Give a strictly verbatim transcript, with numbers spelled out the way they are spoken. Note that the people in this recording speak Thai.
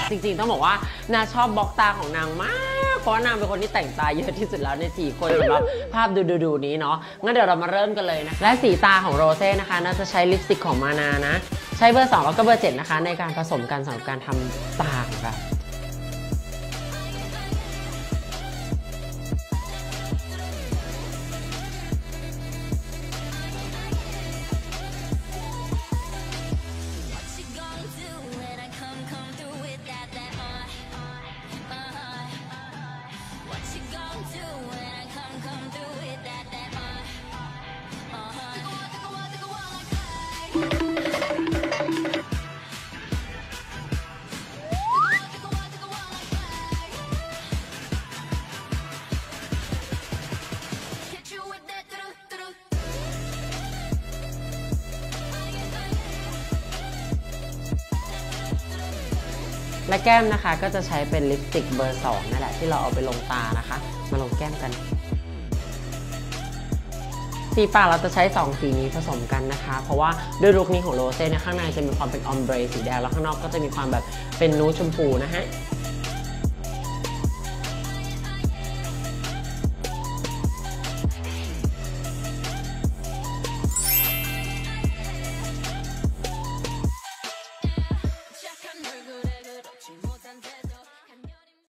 จริงๆต้องบอกว่านาชอบบล็อกตาของนางมากเพราะนางเป็นคนที่แต่งตาเยอะที่สุดแล้วในสี่คนสำหรับภาพดูๆนี้เนาะงั้นเดี๋ยวเรามาเริ่มกันเลยนะและสีตาของโรเซ่นะคะน่าจะใช้ลิปสติกของมานานะใช้เบอร์สองแล้วก็เบอร์เจ็ดนะคะในการผสมกันสำหรับการทำตาของเราและแก้มนะคะก็จะใช้เป็นลิปสติกเบอร์สองนั่นแหละที่เราเอาไปลงตานะคะมาลงแก้มกันสีปากเราจะใช้สองสีนี้ผสมกันนะคะเพราะว่าด้วยลุคนี้ของโรเซ่เนี่ยข้างในจะมีความเป็นออมเบรสีแดงแล้วข้างนอกก็จะมีความแบบเป็นนูดชมพูนะฮะ